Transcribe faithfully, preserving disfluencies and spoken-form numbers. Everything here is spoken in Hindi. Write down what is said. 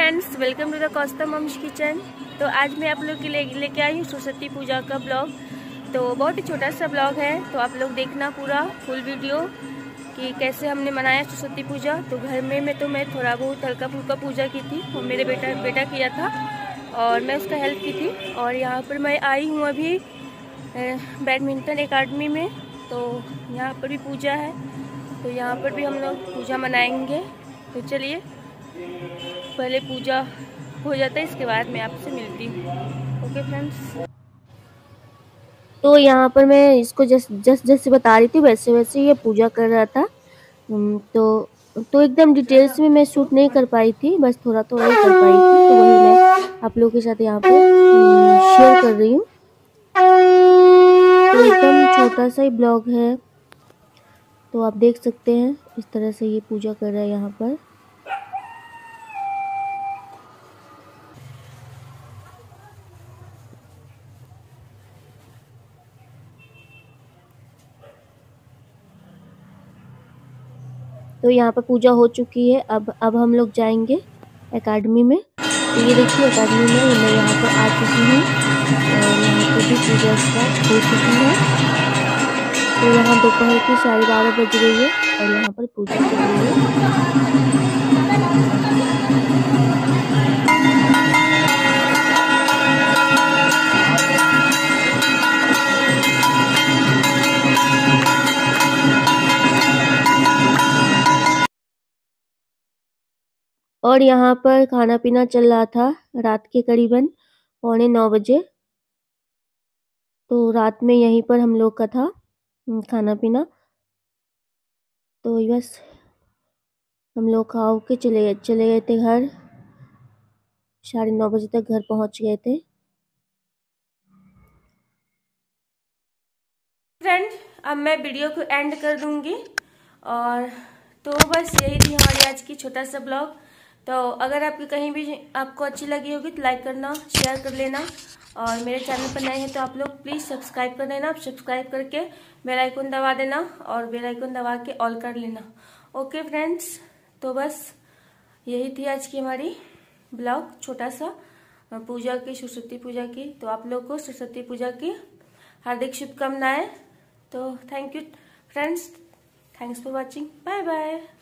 Friends, welcome to the Kaustubh mom's kitchen. तो आज मैं आप लोग के लिए लेके आई हूँ सरस्वती पूजा का ब्लॉग। तो बहुत ही छोटा सा ब्लॉग है, तो आप लोग देखना पूरा फुल वीडियो कि कैसे हमने मनाया सरस्वती पूजा। तो घर में मैं तो मैं थोड़ा बहुत हल्का फुल्का पूजा की थी, वो मेरे बेटा बेटा किया था और मैं उसका हेल्प की थी। और यहाँ पर मैं आई हूँ अभी बैडमिंटन एकेडमी में, तो यहाँ पर भी पूजा है, तो यहाँ पर भी हम लोग पूजा मनाएंगे। तो चलिए पहले पूजा हो जाता है, इसके बाद मैं आपसे मिलती हूँ। Okay friends. तो यहाँ पर मैं इसको जस्ट जस्ट जैसे बता रही थी वैसे वैसे ये पूजा कर रहा था। तो तो एकदम डिटेल्स में मैं शूट नहीं कर पाई थी, बस थोड़ा थोड़ा ही कर पाई थी, तो वही मैं आप लोगों के साथ यहाँ पे शेयर कर रही हूँ। तो एकदम छोटा सा ही ब्लॉग है, तो आप देख सकते हैं इस तरह से ये पूजा कर रहा है यहाँ पर। तो यहाँ पर पूजा हो चुकी है। अब अब हम लोग जाएंगे एकेडमी में। तो ये देखिए एकेडमी में मैं यहाँ पर आ चुकी हूँ और यहाँ पर भी पूजा स्टार्ट हो चुकी है। तो यहाँ दोपहर की साढ़े बारह बज रही है और यहाँ पर पूजा चल रही है। और यहाँ पर खाना पीना चल रहा था रात के करीबन पौने नौ बजे। तो रात में यहीं पर हम लोग का था खाना पीना। तो बस हम लोग खा के चले गए चले गए थे घर। साढ़े नौ बजे तक घर पहुँच गए थे। फ्रेंड, अब मैं वीडियो को एंड कर दूंगी। और तो बस यही थी हमारी आज की छोटा सा ब्लॉग। तो अगर आपकी कहीं भी आपको अच्छी लगी होगी तो लाइक करना, शेयर कर लेना, और मेरे चैनल पर नए हैं तो आप लोग प्लीज़ सब्सक्राइब कर लेना। आप सब्सक्राइब करके बेल आइकन दबा देना और बेल आइकन दबा के ऑल कर लेना। ओके फ्रेंड्स, तो बस यही थी आज की हमारी ब्लॉग छोटा सा पूजा की, सरस्वती पूजा की। तो आप लोग को सरस्वती पूजा की हार्दिक शुभकामनाएं। तो thank you friends, thanks for watching, bye bye.